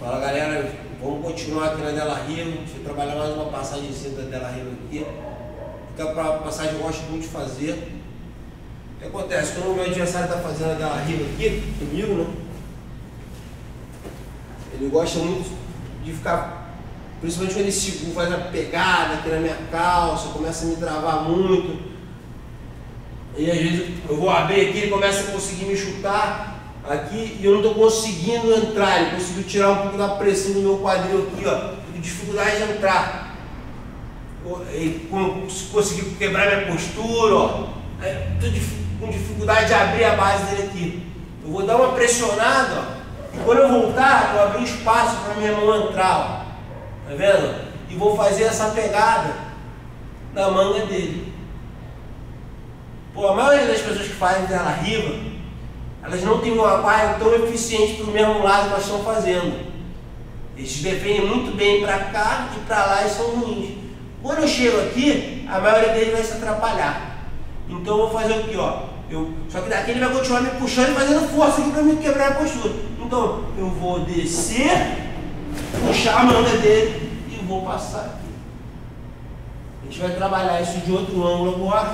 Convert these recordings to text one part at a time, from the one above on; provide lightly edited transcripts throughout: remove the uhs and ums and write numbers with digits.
Fala galera, vamos continuar aqui na Della Riva. Deixa eu trabalhar mais uma passagem da Della Riva aqui. Aquela passagem eu gosto muito de fazer. O que acontece? Quando o meu adversário está fazendo a Della Riva aqui comigo, né? Ele gosta muito de ficar, principalmente quando ele segura, faz a pegada aqui na minha calça, começa a me travar muito. E às vezes eu vou abrir aqui, ele começa a conseguir me chutar aqui e eu não estou conseguindo entrar. Ele conseguiu tirar um pouco da pressão do meu quadril aqui, ó. Tô com dificuldade de entrar. Ele conseguiu quebrar minha postura, ó. Estou com dificuldade de abrir a base dele aqui. Eu vou dar uma pressionada, ó. E quando eu voltar, eu abrir espaço para minha mão entrar, ó. Tá vendo? E vou fazer essa pegada na manga dele. Pô, a maioria das pessoas que fazem Della Riva, elas não têm um apoio tão eficiente para o mesmo lado que elas estão fazendo. Eles se defendem muito bem para cá e para lá e são ruins. Quando eu chego aqui, a maioria deles vai se atrapalhar. Então eu vou fazer o que, ó? Só que daqui ele vai continuar me puxando e fazendo força aqui para me quebrar a postura. Então eu vou descer, puxar a manga dele e vou passar aqui. A gente vai trabalhar isso de outro ângulo agora.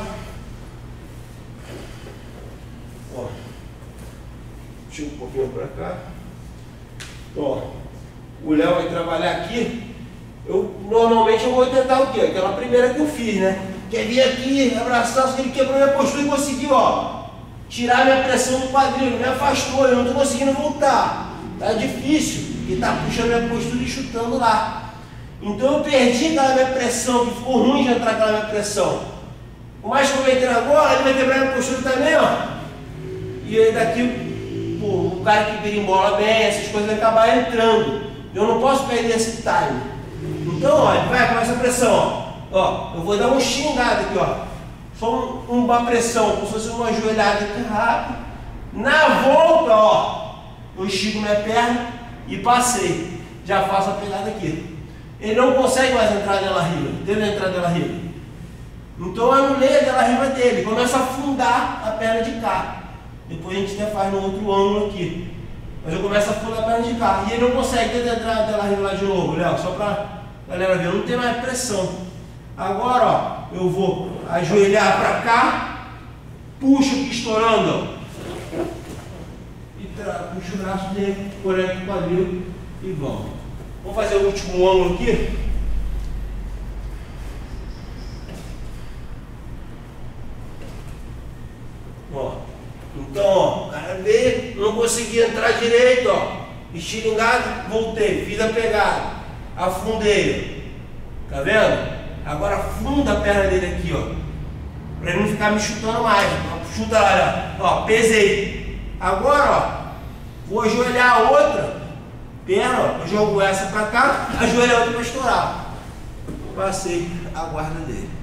Ó. Tira um pouquinho para cá. Ó, o Léo vai trabalhar aqui. Normalmente eu vou tentar o quê? Aquela primeira que eu fiz, né? Quer vir aqui, abraçar, só que ele quebrou minha postura e conseguiu, ó, tirar minha pressão no quadril, me afastou, eu não estou conseguindo voltar. Tá difícil, porque tá puxando minha postura e chutando lá. Então eu perdi aquela minha pressão, que ficou ruim de entrar aquela minha pressão. Por mais que eu entrei agora, ele vai quebrar minha postura também, ó. E aí daqui, pô, o cara que birimbola bem, essas coisas vai acabar entrando. Eu não posso perder esse time. Então, ó, ele vai com essa pressão, ó. Ó, eu vou dar uma xingada aqui, ó. Só uma pressão, como se fosse uma joelhada aqui rápido. Na volta, ó, eu estico minha perna e passei. Já faço a pegada aqui. Ele não consegue mais entrar nela riva. Deve entrar nela riva. Então eu anulei a Della Riva dele. Começa a afundar a perna de cá. Depois a gente até faz no outro ângulo aqui. Mas eu começo a afundar a perna de cá. E ele não consegue entrar na Della Riva lá de novo, Léo. Só pra galera ver, eu não tenho mais pressão. Agora, ó, eu vou ajoelhar para cá, puxo aqui estourando, ó, e puxo o braço dele, por aqui o quadril e vamos. Vamos fazer o último ângulo aqui. Ó, então, ó, o cara veio, não consegui entrar direito, ó, estilingado, voltei, fiz a pegada, afundei, tá vendo? Agora afunda a perna dele aqui, ó, pra ele não ficar me chutando mais. Chuta lá, ó, pesei. Agora, ó, vou ajoelhar a outra perna, ó, eu jogo essa pra cá, ajoelho a outra pra estourar. Passei a guarda dele.